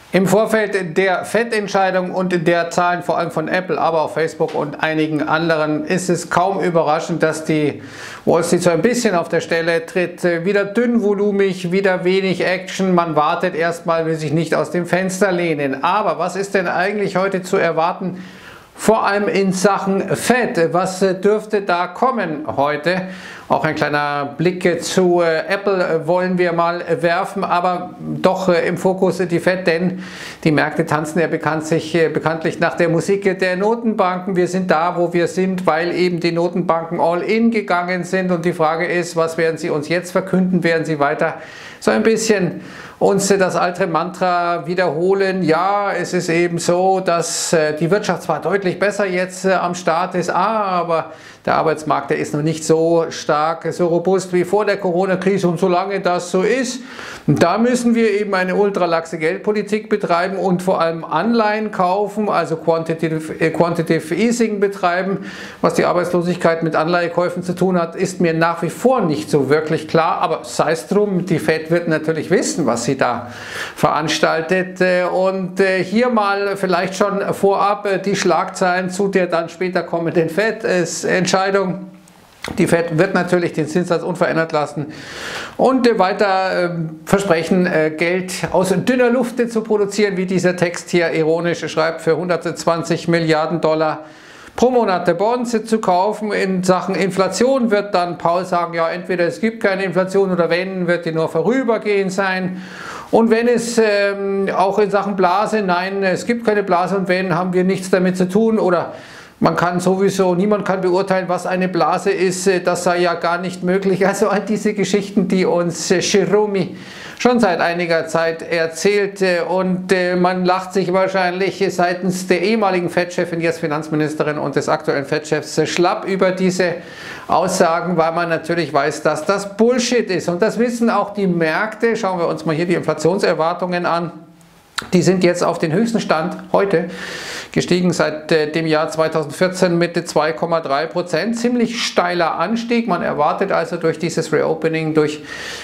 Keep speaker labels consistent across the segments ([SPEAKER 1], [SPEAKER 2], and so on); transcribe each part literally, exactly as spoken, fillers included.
[SPEAKER 1] Im Vorfeld der Fed-Entscheidung und der Zahlen vor allem von Apple, aber auch Facebook und einigen anderen ist es kaum überraschend, dass die Wall Street so ein bisschen auf der Stelle tritt. Wieder dünnvolumig, wieder wenig Action. Man wartet erstmal, will sich nicht aus dem Fenster lehnen. Aber was ist denn eigentlich heute zu erwarten? Vor allem in Sachen Fed. Was dürfte da kommen heute? Auch ein kleiner Blick zu Apple wollen wir mal werfen, aber doch im Fokus die Fed, denn die Märkte tanzen ja bekanntlich, bekanntlich nach der Musik der Notenbanken. Wir sind da, wo wir sind, weil eben die Notenbanken all in gegangen sind und die Frage ist, was werden sie uns jetzt verkünden? Werden sie weiter so ein bisschen uns das alte Mantra wiederholen? Ja, es ist eben so, dass die Wirtschaft zwar deutlich besser jetzt am Start ist, aber der Arbeitsmarkt, der ist noch nicht so stark, so robust wie vor der Corona-Krise, und solange das so ist, da müssen wir eben eine ultralaxe Geldpolitik betreiben und vor allem Anleihen kaufen, also Quantitative, äh, Quantitative Easing betreiben. Was die Arbeitslosigkeit mit Anleihekäufen zu tun hat, ist mir nach wie vor nicht so wirklich klar, aber sei es drum, die Fed wird natürlich wissen, was sie da veranstaltet, und hier mal vielleicht schon vorab die Schlagzeilen zu der dann später kommenden Fed-Entscheidung. Die Fed wird natürlich den Zinssatz unverändert lassen und weiter äh, versprechen, äh, Geld aus dünner Luft zu produzieren, wie dieser Text hier ironisch schreibt, für hundertzwanzig Milliarden Dollar pro Monat Bonds zu kaufen. In Sachen Inflation wird dann Paul sagen, ja, entweder es gibt keine Inflation oder wenn, wird die nur vorübergehend sein. Und wenn es ähm, auch in Sachen Blase, nein, es gibt keine Blase, und wenn, haben wir nichts damit zu tun, oder man kann sowieso, niemand kann beurteilen, was eine Blase ist, das sei ja gar nicht möglich. Also all diese Geschichten, die uns Jerome schon seit einiger Zeit erzählt, und man lacht sich wahrscheinlich seitens der ehemaligen Fed-Chefin, jetzt Finanzministerin, und des aktuellen Fed-Chefs schlapp über diese Aussagen, weil man natürlich weiß, dass das Bullshit ist. Und das wissen auch die Märkte. Schauen wir uns mal hier die Inflationserwartungen an. Die sind jetzt auf den höchsten Stand heute gestiegen seit äh, dem Jahr zweitausendvierzehn mit zwei Komma drei Prozent. Ziemlich steiler Anstieg. Man erwartet also durch dieses Reopening, durch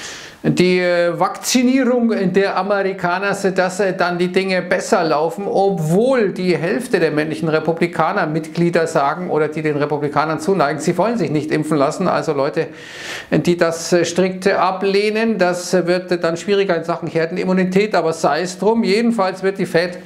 [SPEAKER 1] die äh, Vakzinierung der Amerikaner, dass äh, dann die Dinge besser laufen, obwohl die Hälfte der männlichen Republikaner-Mitglieder sagen, oder die den Republikanern zuneigen, sie wollen sich nicht impfen lassen. Also Leute, die das äh, strikt ablehnen. Das äh, wird dann schwieriger in Sachen Herdenimmunität, aber sei es drum. Jedenfalls wird die Fed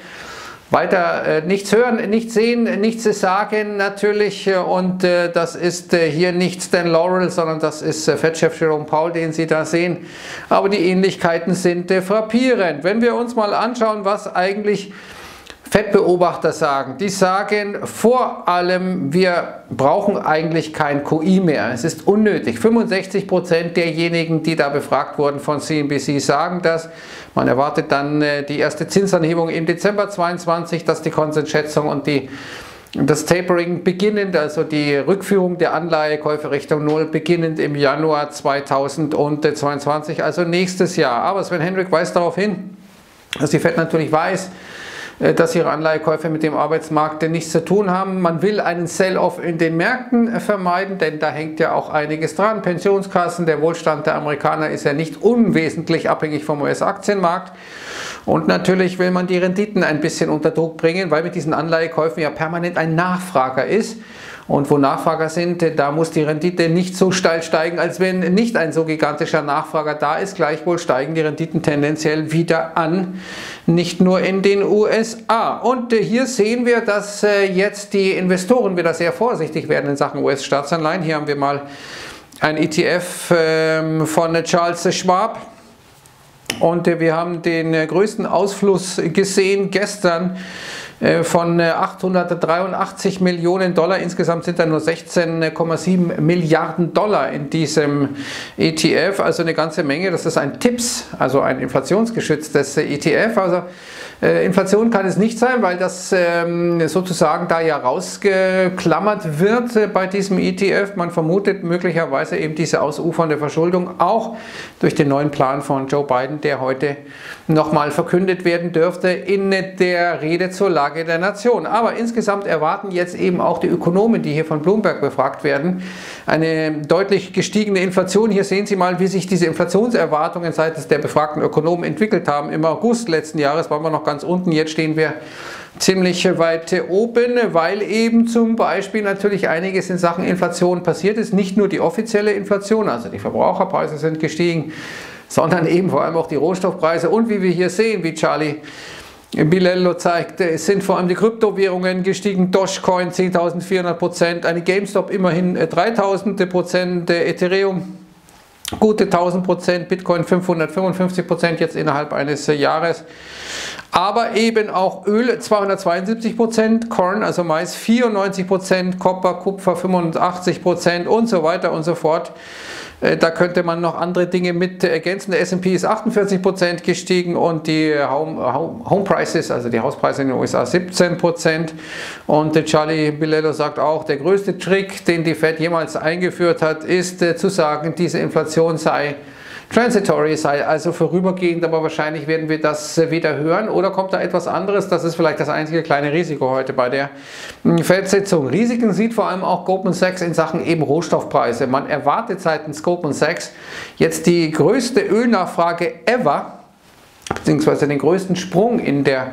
[SPEAKER 1] weiter äh, nichts hören, nichts sehen, nichts sagen natürlich, äh, und äh, das ist äh, hier nicht Stan Laurel, sondern das ist äh, Fed-Chef Jerome Powell, den Sie da sehen. Aber die Ähnlichkeiten sind äh, frappierend. Wenn wir uns mal anschauen, was eigentlich Fed-Beobachter sagen, die sagen vor allem, wir brauchen eigentlich kein Q I mehr, es ist unnötig. fünfundsechzig Prozent derjenigen, die da befragt wurden von C N B C, sagen das. Man erwartet dann äh, die erste Zinsanhebung im Dezember zweitausendzweiundzwanzig, dass die Konsensschätzung und die das Tapering beginnend, also die Rückführung der Anleihekäufe Richtung Null, beginnend im Januar zweitausendzweiundzwanzig, also nächstes Jahr. Aber Sven Hendrick weist darauf hin, dass die Fed natürlich weiß, dass ihre Anleihekäufe mit dem Arbeitsmarkt nichts zu tun haben. Man will einen Sell-off in den Märkten vermeiden, denn da hängt ja auch einiges dran. Pensionskassen, der Wohlstand der Amerikaner ist ja nicht unwesentlich abhängig vom U S-Aktienmarkt. Und natürlich will man die Renditen ein bisschen unter Druck bringen, weil mit diesen Anleihekäufen ja permanent ein Nachfrager ist. Und wo Nachfrager sind, da muss die Rendite nicht so steil steigen, als wenn nicht ein so gigantischer Nachfrager da ist. Gleichwohl steigen die Renditen tendenziell wieder an, nicht nur in den U S A. Und hier sehen wir, dass jetzt die Investoren wieder sehr vorsichtig werden in Sachen U S-Staatsanleihen. Hier haben wir mal ein E T F von Charles Schwab. Und wir haben den größten Ausfluss gesehen gestern von achthundertdreiundachtzig Millionen Dollar. Insgesamt sind da nur sechzehn Komma sieben Milliarden Dollar in diesem E T F, also eine ganze Menge. Das ist ein TIPS, also ein inflationsgeschütztes E T F. Also äh, Inflation kann es nicht sein, weil das ähm, sozusagen da ja rausgeklammert wird äh, bei diesem E T F. Man vermutet möglicherweise eben diese ausufernde Verschuldung auch durch den neuen Plan von Joe Biden, der der heute nochmal verkündet werden dürfte in der Rede zur Lage der Nation. Aber insgesamt erwarten jetzt eben auch die Ökonomen, die hier von Bloomberg befragt werden, eine deutlich gestiegene Inflation. Hier sehen Sie mal, wie sich diese Inflationserwartungen seitens der befragten Ökonomen entwickelt haben. Im August letzten Jahres waren wir noch ganz unten, jetzt stehen wir ziemlich weit oben, weil eben zum Beispiel natürlich einiges in Sachen Inflation passiert ist. Nicht nur die offizielle Inflation, also die Verbraucherpreise sind gestiegen, sondern eben vor allem auch die Rohstoffpreise. Und wie wir hier sehen, wie Charlie Bilello zeigt, es sind vor allem die Kryptowährungen gestiegen, Dogecoin zehntausendvierhundert Prozent, eine GameStop immerhin dreitausend Prozent, Ethereum gute tausend Prozent, Bitcoin fünfhundertfünfundfünfzig Prozent jetzt innerhalb eines Jahres. Aber eben auch Öl zweihundertzweiundsiebzig Prozent, Korn, also Mais vierundneunzig Prozent, Kupfer, Kupfer fünfundachtzig Prozent und so weiter und so fort. Da könnte man noch andere Dinge mit ergänzen. Der S und P ist achtundvierzig Prozent gestiegen und die Home, Home, Home Prices, also die Hauspreise in den U S A siebzehn Prozent. Und Charlie Bilello sagt auch, der größte Trick, den die Fed jemals eingeführt hat, ist zu sagen, diese Inflation sei transitory, sei also vorübergehend, aber wahrscheinlich werden wir das wieder hören. Oder kommt da etwas anderes? Das ist vielleicht das einzige kleine Risiko heute bei der Fed-Sitzung. Risiken sieht vor allem auch Goldman Sachs in Sachen eben Rohstoffpreise. Man erwartet seitens Goldman Sachs jetzt die größte Ölnachfrage ever, beziehungsweise den größten Sprung in der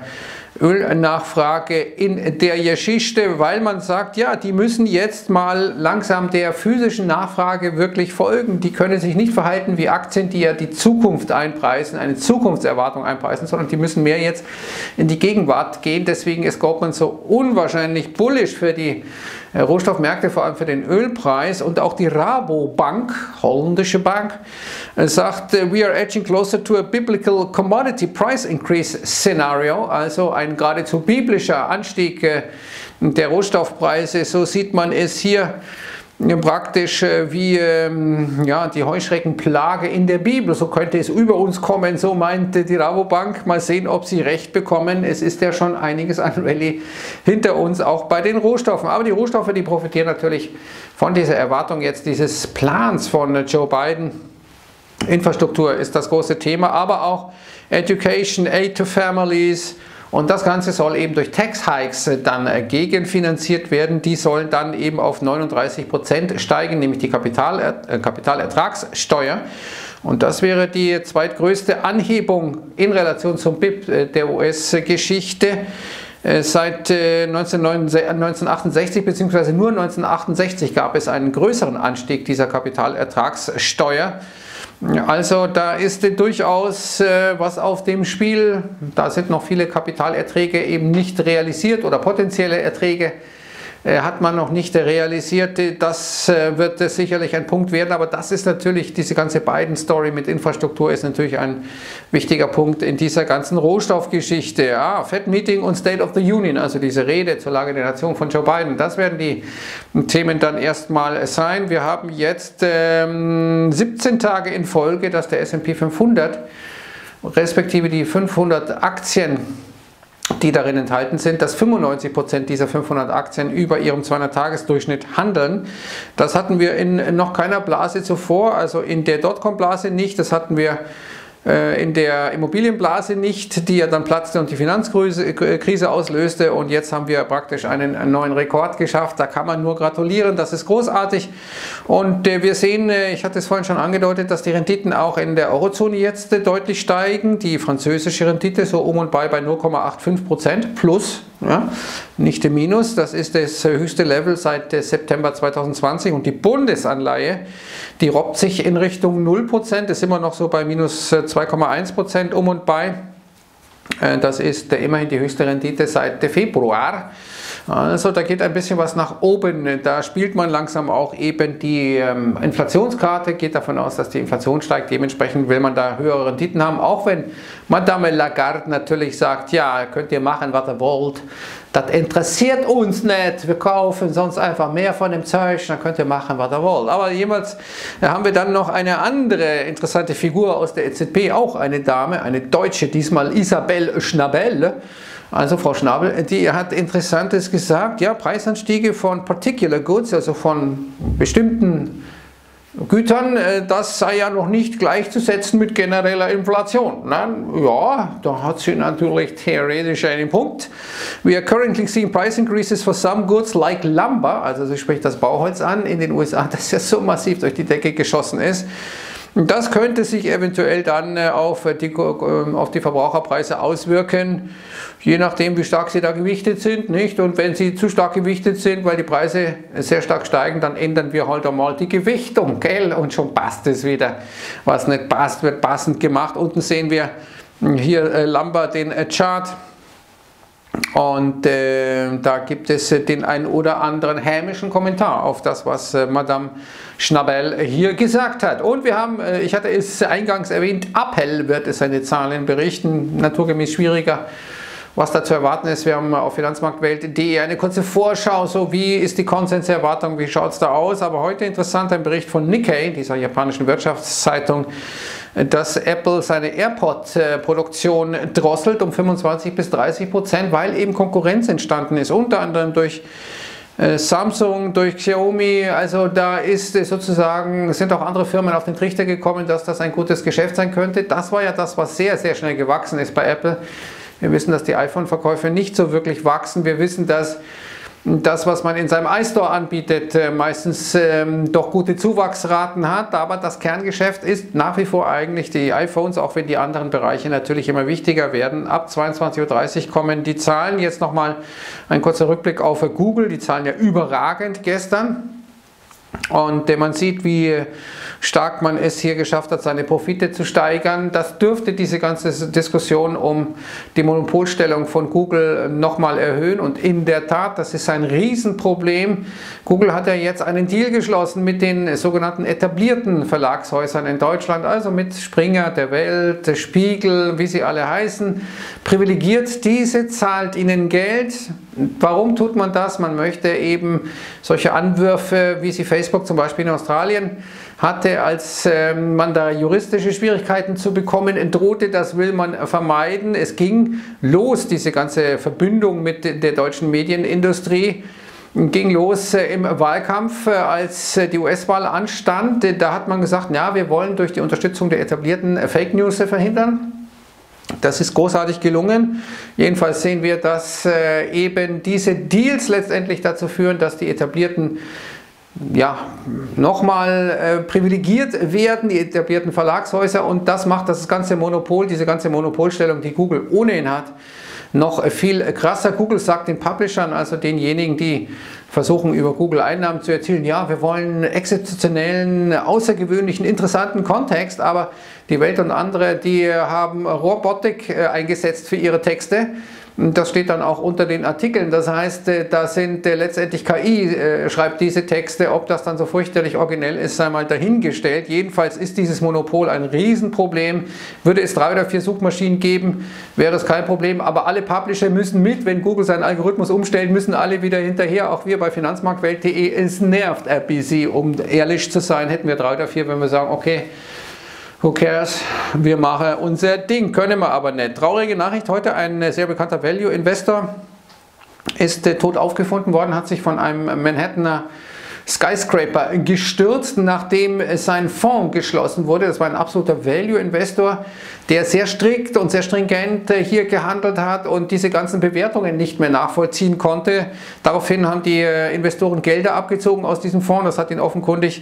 [SPEAKER 1] Ölnachfrage in der Geschichte, weil man sagt, ja, die müssen jetzt mal langsam der physischen Nachfrage wirklich folgen. Die können sich nicht verhalten wie Aktien, die ja die Zukunft einpreisen, eine Zukunftserwartung einpreisen, sondern die müssen mehr jetzt in die Gegenwart gehen. Deswegen ist Goldman so unwahrscheinlich bullish für die Rohstoffmärkte, vor allem für den Ölpreis. Und auch die Rabobank, holländische Bank, sagt, we are edging closer to a biblical commodity price increase scenario, also ein geradezu biblischer Anstieg der Rohstoffpreise. So sieht man es hier praktisch wie ähm, ja, die Heuschreckenplage in der Bibel. So könnte es über uns kommen, so meinte die Rabobank. Mal sehen, ob sie recht bekommen. Es ist ja schon einiges an Rallye hinter uns, auch bei den Rohstoffen. Aber die Rohstoffe, die profitieren natürlich von dieser Erwartung jetzt dieses Plans von Joe Biden. Infrastruktur ist das große Thema, aber auch Education, Aid to Families. Und das Ganze soll eben durch Tax Hikes dann gegenfinanziert werden. Die sollen dann eben auf neununddreißig Prozent steigen, nämlich die Kapitaler äh, Kapitalertragssteuer. Und das wäre die zweitgrößte Anhebung in Relation zum B I P der U S-Geschichte seit neunzehnhundertachtundsechzig, beziehungsweise nur neunzehnhundertachtundsechzig gab es einen größeren Anstieg dieser Kapitalertragssteuer. Also da ist durchaus äh, was auf dem Spiel. Da sind noch viele Kapitalerträge eben nicht realisiert oder potenzielle Erträge äh, hat man noch nicht realisiert. Das äh, wird äh, sicherlich ein Punkt werden, aber das ist natürlich, diese ganze Biden-Story mit Infrastruktur ist natürlich ein wichtiger Punkt in dieser ganzen Rohstoffgeschichte. Ah, Fed-Meeting und State of the Union, also diese Rede zur Lage der Nation von Joe Biden, das werden die Themen dann erstmal sein. Wir haben jetzt ähm, siebzehn Tage in Folge, dass der S und P fünfhundert, respektive die fünfhundert Aktien, die darin enthalten sind, dass fünfundneunzig Prozent dieser fünfhundert Aktien über ihrem zweihundert-Tages-Durchschnitt handeln. Das hatten wir in noch keiner Blase zuvor, also in der Dotcom-Blase nicht, das hatten wir in der Immobilienblase nicht, die ja dann platzte und die Finanzkrise auslöste, und jetzt haben wir praktisch einen neuen Rekord geschafft. Da kann man nur gratulieren, das ist großartig. Und wir sehen, ich hatte es vorhin schon angedeutet, dass die Renditen auch in der Eurozone jetzt deutlich steigen. Die französische Rendite so um und bei bei null Komma fünfundachtzig Prozent plus, ja, nicht im Minus, das ist das höchste Level seit September zweitausendzwanzig, und die Bundesanleihe, die robbt sich in Richtung null Prozent, ist immer noch so bei minus zwei Komma eins Prozent um und bei. Das ist immerhin die höchste Rendite seit Februar. Also da geht ein bisschen was nach oben, da spielt man langsam auch eben die ähm, Inflationskarte, geht davon aus, dass die Inflation steigt, dementsprechend will man da höhere Renditen haben, auch wenn Madame Lagarde natürlich sagt, ja, könnt ihr machen, was ihr wollt, das interessiert uns nicht, wir kaufen sonst einfach mehr von dem Zeug, dann könnt ihr machen, was ihr wollt. Aber jemals haben wir dann noch eine andere interessante Figur aus der E Z B, auch eine Dame, eine Deutsche, diesmal Isabel Schnabel. Also Frau Schnabel, die hat Interessantes gesagt, ja, Preisanstiege von Particular Goods, also von bestimmten Gütern, das sei ja noch nicht gleichzusetzen mit genereller Inflation. Ja, da hat sie natürlich theoretisch einen Punkt. We are currently seeing price increases for some goods like lumber, also sie spricht das Bauholz an in den U S A, das ja so massiv durch die Decke geschossen ist. Das könnte sich eventuell dann auf die, auf die Verbraucherpreise auswirken, je nachdem wie stark sie da gewichtet sind, nicht? Und wenn sie zu stark gewichtet sind, weil die Preise sehr stark steigen, dann ändern wir halt einmal die Gewichtung, gell? Und schon passt es wieder. Was nicht passt, wird passend gemacht. Unten sehen wir hier äh, Lumber, den äh, Chart. Und äh, da gibt es äh, den ein oder anderen hämischen Kommentar auf das, was äh, Madame Schnabel hier gesagt hat. Und wir haben, äh, ich hatte es eingangs erwähnt, Apple wird es seine Zahlen berichten, naturgemäß schwieriger, was da zu erwarten ist. Wir haben auf finanzmarktwelt punkt de eine kurze Vorschau, so wie ist die Konsenserwartung, wie schaut es da aus. Aber heute interessant ein Bericht von Nikkei, dieser japanischen Wirtschaftszeitung, dass Apple seine AirPod-Produktion drosselt um fünfundzwanzig bis dreißig Prozent, weil eben Konkurrenz entstanden ist, unter anderem durch äh, Samsung, durch Xiaomi. Also da ist äh, sozusagen, sind auch andere Firmen auf den Trichter gekommen, dass das ein gutes Geschäft sein könnte. Das war ja das, was sehr, sehr schnell gewachsen ist bei Apple. Wir wissen, dass die iPhone-Verkäufe nicht so wirklich wachsen. Wir wissen, dass das, was man in seinem iStore anbietet, meistens ähm, doch gute Zuwachsraten hat, aber das Kerngeschäft ist nach wie vor eigentlich die iPhones, auch wenn die anderen Bereiche natürlich immer wichtiger werden. Ab zweiundzwanzig Uhr dreißig kommen die Zahlen. Jetzt nochmal ein kurzer Rückblick auf Google, die Zahlen ja überragend gestern. Und man sieht, wie stark man es hier geschafft hat, seine Profite zu steigern. Das dürfte diese ganze Diskussion um die Monopolstellung von Google nochmal erhöhen. Und in der Tat, das ist ein Riesenproblem. Google hat ja jetzt einen Deal geschlossen mit den sogenannten etablierten Verlagshäusern in Deutschland, also mit Springer, der Welt, der Spiegel, wie sie alle heißen. Privilegiert diese, zahlt ihnen Geld. Warum tut man das? Man möchte eben solche Anwürfe, wie sie Facebook zum Beispiel in Australien hatte, als äh, man da juristische Schwierigkeiten zu bekommen drohte, das will man vermeiden. Es ging los, diese ganze Verbündung mit der deutschen Medienindustrie, ging los äh, im Wahlkampf, äh, als äh, die U S-Wahl anstand. Äh, da hat man gesagt, ja, wir wollen durch die Unterstützung der etablierten äh, Fake News äh, verhindern. Das ist großartig gelungen. Jedenfalls sehen wir, dass äh, eben diese Deals letztendlich dazu führen, dass die etablierten ja, nochmal äh, privilegiert werden, die etablierten Verlagshäuser, und das macht das ganze Monopol, diese ganze Monopolstellung, die Google ohnehin hat, noch viel krasser. Google sagt den Publishern, also denjenigen, die versuchen über Google Einnahmen zu erzielen, ja, wir wollen exzeptionellen, außergewöhnlichen, interessanten Kontext, aber die Welt und andere, die haben Robotik eingesetzt für ihre Texte. Das steht dann auch unter den Artikeln, das heißt, da sind letztendlich K I schreibt diese Texte, ob das dann so fürchterlich originell ist, sei mal dahingestellt. Jedenfalls ist dieses Monopol ein Riesenproblem. Würde es drei oder vier Suchmaschinen geben, wäre das kein Problem, aber alle Publisher müssen mit, wenn Google seinen Algorithmus umstellt, müssen alle wieder hinterher, auch wir bei finanzmarktwelt punkt de. Es nervt ein bisschen, um ehrlich zu sein, hätten wir drei oder vier, wenn wir sagen, okay, who cares? Wir machen unser Ding, können wir aber nicht. Traurige Nachricht heute, ein sehr bekannter Value-Investor ist äh, tot aufgefunden worden, hat sich von einem Manhattaner Skyscraper gestürzt, nachdem sein Fonds geschlossen wurde. Das war ein absoluter Value-Investor, der sehr strikt und sehr stringent äh, hier gehandelt hat und diese ganzen Bewertungen nicht mehr nachvollziehen konnte. Daraufhin haben die äh, Investoren Gelder abgezogen aus diesem Fonds. Das hat ihn offenkundig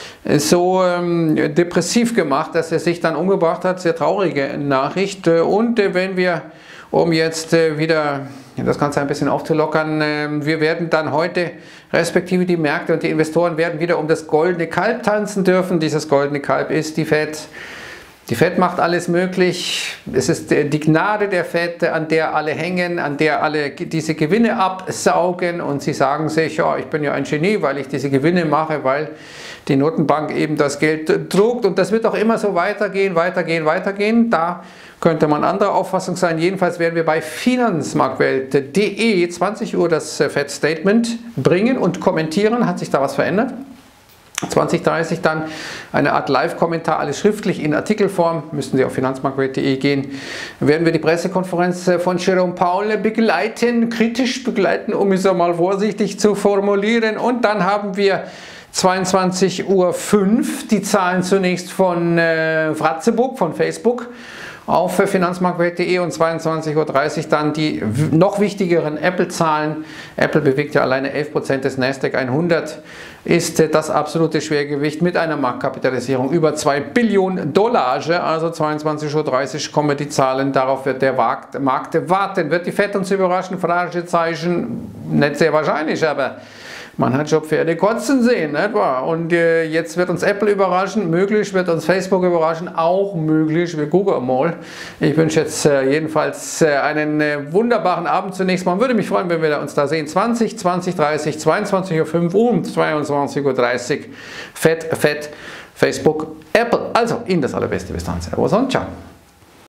[SPEAKER 1] so ähm, depressiv gemacht, dass er sich dann umgebracht hat. Sehr traurige Nachricht. Und äh, wenn wir, um jetzt äh, wieder das Ganze ein bisschen aufzulockern, äh, wir werden dann heute, respektive die Märkte und die Investoren werden wieder um das goldene Kalb tanzen dürfen. Dieses goldene Kalb ist die Fed. Die Fed macht alles möglich. Es ist die Gnade der Fed, an der alle hängen, an der alle diese Gewinne absaugen, und sie sagen sich, ja, ich bin ja ein Genie, weil ich diese Gewinne mache, weil die Notenbank eben das Geld druckt, und das wird auch immer so weitergehen, weitergehen, weitergehen. Da könnte man anderer Auffassung sein. Jedenfalls werden wir bei finanzmarktwelt punkt de zwanzig Uhr das Fed Statement bringen und kommentieren. Hat sich da was verändert? zwanzig Uhr dreißig dann eine Art Live-Kommentar, alles schriftlich in Artikelform, müssen Sie auf finanzmarktwelt punkt de gehen, werden wir die Pressekonferenz von Jerome Powell begleiten, kritisch begleiten, um es einmal vorsichtig zu formulieren, und dann haben wir zweiundzwanzig Uhr fünf die Zahlen zunächst von äh, Fratzebook, von Facebook auf finanzmarktwelt punkt de und zweiundzwanzig Uhr dreißig dann die noch wichtigeren Apple-Zahlen. Apple bewegt ja alleine elf Prozent des Nasdaq hundert, ist das absolute Schwergewicht mit einer Marktkapitalisierung über zwei Billionen Dollar. Also zweiundzwanzig Uhr dreißig kommen die Zahlen, darauf wird der Markt warten. Wird die Fed uns überraschen? Fragezeichen, nicht sehr wahrscheinlich, aber man hat schon Pferde kotzen sehen, nicht wahr? Und äh, jetzt wird uns Apple überraschen, möglich wird uns Facebook überraschen, auch möglich, wir gucken mal. Ich wünsche jetzt äh, jedenfalls äh, einen äh, wunderbaren Abend zunächst mal. Würde mich freuen, wenn wir uns da sehen. zwanzig, zwanzig, dreißig, zweiundzwanzig Uhr fünf und zweiundzwanzig Uhr dreißig. Fett, Fett, Facebook, Apple. Also, Ihnen das Allerbeste. Bis dann. Servus und ciao.